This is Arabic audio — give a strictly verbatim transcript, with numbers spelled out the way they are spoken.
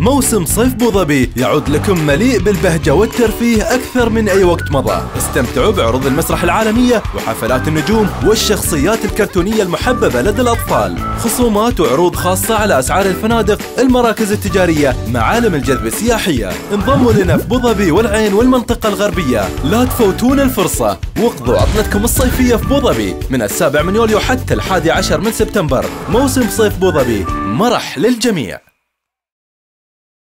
موسم صيف بوظبي يعود لكم مليء بالبهجة والترفيه أكثر من أي وقت مضى. استمتعوا بعروض المسرح العالمية وحفلات النجوم والشخصيات الكرتونية المحببة لدى الأطفال، خصومات وعروض خاصة على أسعار الفنادق، المراكز التجارية، معالم الجذب السياحية. انضموا لنا في بوظبي والعين والمنطقة الغربية، لا تفوتون الفرصة واقضوا عطلتكم الصيفية في بوظبي من السابع من يوليو حتى الحادي عشر من سبتمبر. موسم صيف بوظبي، مرح للجميع.